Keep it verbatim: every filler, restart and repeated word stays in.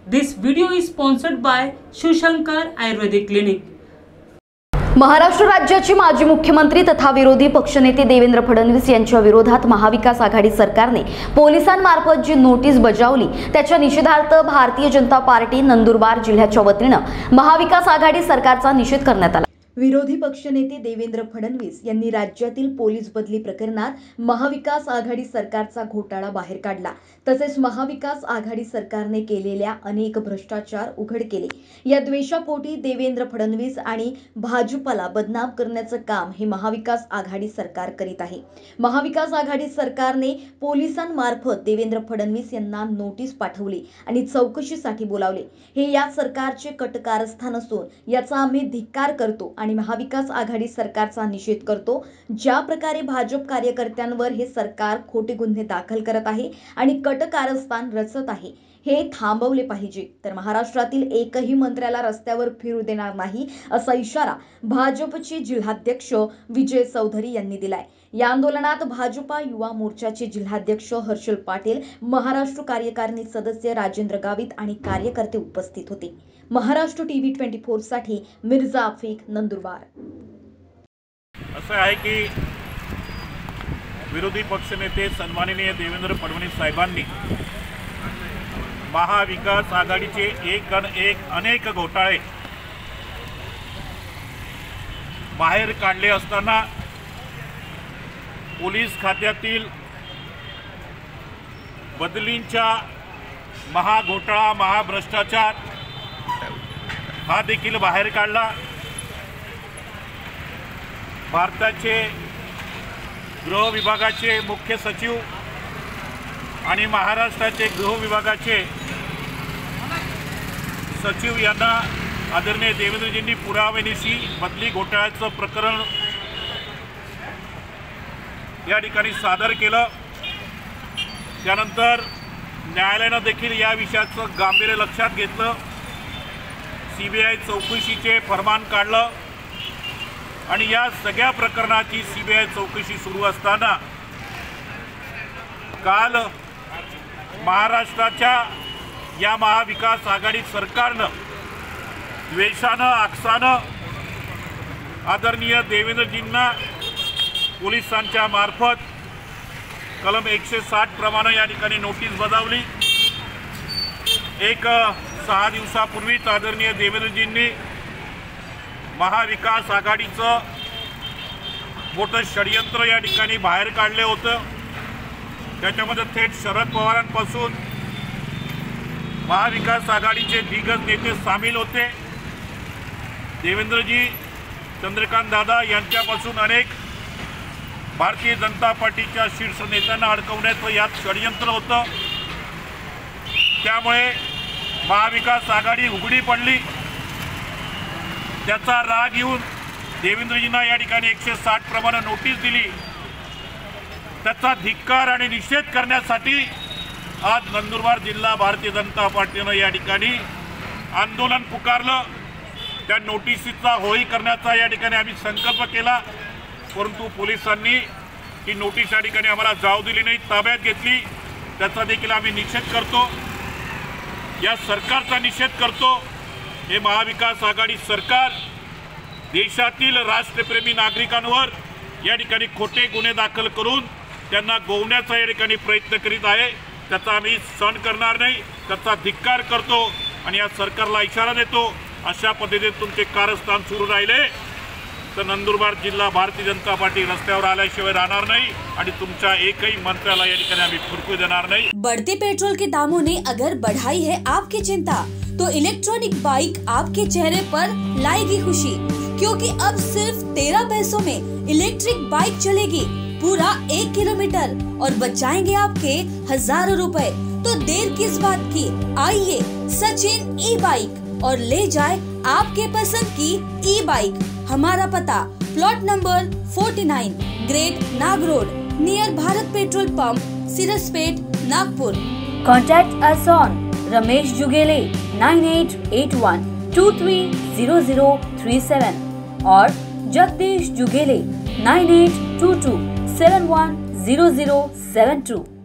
This video is sponsored by Shivshankar Ayurvedic Clinic. Maharashtra राज्याचे माजी मुख्यमंत्री तथा विरोधी पक्षनेते देवेंद्र फडणवीस यांच्या विरोधात महाविकास आघाडी सरकारने पोलिसांमार्फत जी नोटीस बजावली त्याच्या निषेधार्थ भारतीय जनता पार्टी नंदुरबार जिल्ह्याच्या वतीने महाविकास आघाडी सरकारचा निषेध करण्यात आला। विरोधी पक्षनेते देवेंद्र फडणवीस यांनी राज्यातील पोलीस बदली प्रकरणात महाविकास आघाडी सरकारचा घोटाळा बाहेर काढला, तसेच महाविकास आघाडी सरकारने केलेल्या अनेक भ्रष्टाचार उघड केले। या द्वेषापोटी देवेंद्र फडणवीस आणि भाजपला बदनाम करण्याचे काम हे महाविकास आघाडी सरकार करीत आहे। महाविकास आघाडी सरकारने पोलिसांमार्फत देवेंद्र फडणवीस यांना नोटीस पाठवली आणि चौकशीसाठी बोलावले। हे या सरकारचे कट कारस्थान असून याचा आम्ही धिक्कार करतो आणि महाविकास आघाडी सरकारचा निषेध करतो। ज्या प्रकारे भाजप कार्यकर्त्यांवर हे सरकार खोटे गुन्हे दाखल करत आहे आणि कट कारस्थान रचत आहे हे थांबवले पाहिजे, तर महाराष्ट्रातील एकही मंत्र्याला रस्त्यावर फिरू देणार नाही असा इशारा भाजपचे जिल्हाध्यक्ष विजय चौधरी यांनी दिलाय। या आंदोलनात भाजपा युवा मोर्चाचे जिल्हाध्यक्ष हर्षल पाटील, महाराष्ट्र कार्यकारिणी सदस्य राजेंद्र गावित आणि कार्यकर्ते उपस्थित होते। महाराष्ट्र टीव्ही चोवीस साठी मिर्झा अफीक, नंदुरबार। असं आहे की विरोधी पक्षनेते सन्माननीय देवेंद्र फडणवीस साहेबांनी महाविकास आघाडीचे एक अन एक अनेक घोटाळे बाहेर काढले असताना पोलीस खात्यातील बदलींचा महाघोटाळा, महाभ्रष्टाचार हा देखील बाहेर काढला। भारताचे गृह विभागाचे मुख्य सचिव आणि महाराष्ट्राचे गृह विभागाचे सचिव यांना आदरणीय देवेंद्रजींनी पुराव्यानिशी बदली घोटाळ्याचं प्रकरण या ठिकाणी सादर केलं। त्यानंतर न्यायालयानं देखील या विषयाचं गांभीर्य लक्षात घेतलं, सीबीआय चौकशीचे फरमान काढलं आणि या सगळ्या प्रकरणाची सीबीआय चौकशी सुरू असताना काल महाराष्ट्राच्या या महाविकास आघाडी सरकारनं द्वेषानं आकसानं आदरणीय देवेंद्रजींना पोलिसांच्या मार्फत कलम एकशे साठ प्रमाणे या ठिकाणी नोटीस बजावली। एक सहा दिवसापूर्वीच आदरणीय देवेंद्रजींनी महाविकास आघाडीचं मोठं षडयंत्र या ठिकाणी बाहेर काढले होतं। त्याच्यामध्ये थेट शरद पवारांपासून महाविकास आघाडीचे दिग्गज नेते सामील होते। देवेंद्रजी, चंद्रकांत दादा यांच्यापासून अनेक भारतीय जनता पार्टीच्या शीर्ष नेत्यांना अडकवण्याचं यात षडयंत्र होतं। त्यामुळे महाविकास आघाडी उघडी पडली। त्याचा राग येऊन देवेंद्रजींना या ठिकाणी एकशे साठ प्रमाणे नोटीस दिली। त्याचा धिक्कार आणि निषेध करण्यासाठी आज नंदुरबार जिल्हा भारतीय जनता पार्टीनं या ठिकाणी आंदोलन पुकारलं। त्या नोटीसीचा होळी करण्याचा या ठिकाणी आम्ही संकल्प केला, परंतु पोलिसांनी ही नोटीस या ठिकाणी आम्हाला जाऊ दिली नाही, ताब्यात घेतली। त्याचा देखील आम्ही निषेध करतो, या सरकारचा निषेध करतो। हे महाविकास आघाडी सरकार देशातील राष्ट्रप्रेमी नागरिकांवर या ठिकाणी खोटे गुन्हे दाखल करून त्यांना गोवण्याचा या ठिकाणी प्रयत्न करीत आहे। त्याचा आम्ही सहन करणार नाही, त्याचा धिक्कार करतो आणि या सरकारला इशारा देतो, अशा पद्धतीने तुमचे कारस्थान सुरू राहिले तर नंदुरबार जिल्हा भारतीय जनता पार्टी रस्त्यावर आल्याशिवाय राहणार नाही आणि तुमच्या एकही मंत्र्याला या ठिकाणी आम्ही फुरकू देणार नाही। बढ़ते पेट्रोल के दामों ने अगर बढ़ाई है आपकी चिंता, तो इलेक्ट्रॉनिक बाइक आपके चेहरे पर लाएगी खुशी, क्योंकि अब सिर्फ तेरह पैसों में इलेक्ट्रिक बाइक चलेगी पूरा एक किलोमीटर और बचाएंगे आपके हजारों रुपए। तो देर किस बात की, आइए सचिन ई बाइक और ले जाए आपके पसंद की ई बाइक। हमारा पता प्लॉट नंबर उनचास, great Nag road, near Bharat petrol pump, Siraspeth, Nagpur. Contact us on Ramesh Jugele nine eight eight one two three zero zero three seven और Jagdish Jugele nine eight two two seven one zero zero seven to.